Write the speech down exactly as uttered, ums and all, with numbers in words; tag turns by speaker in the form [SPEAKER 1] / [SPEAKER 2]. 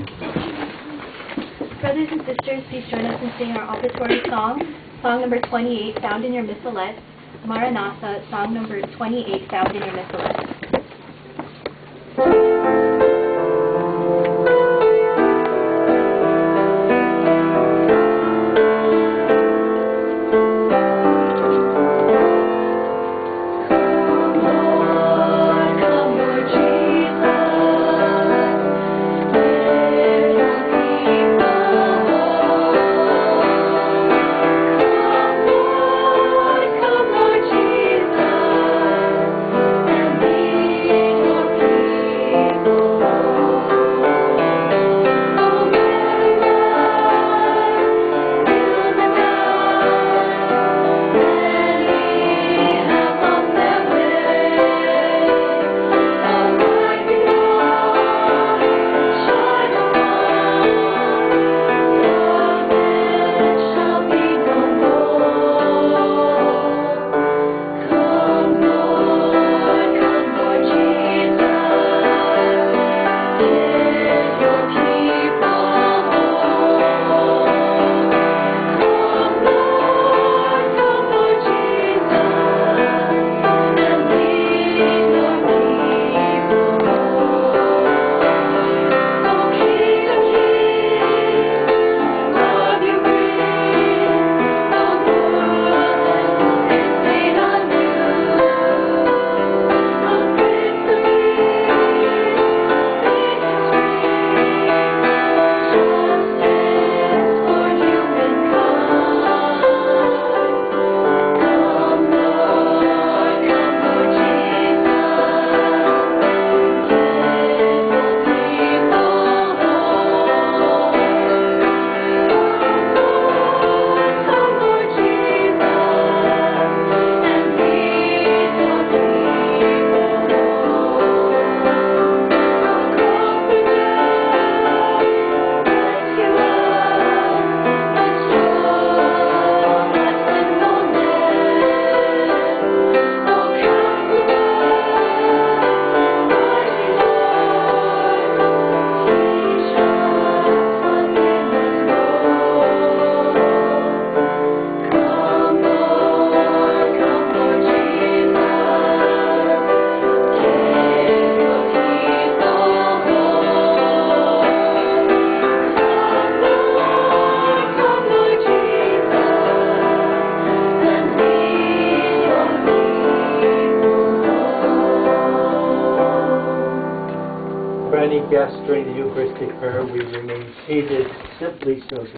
[SPEAKER 1] Brothers and sisters, please join us in singing our offertory song, song number twenty-eight, found in your missalette, Maranatha, song number twenty-eight, found in your missalette.
[SPEAKER 2] For any guests during the Eucharistic prayer, we remain seated simply so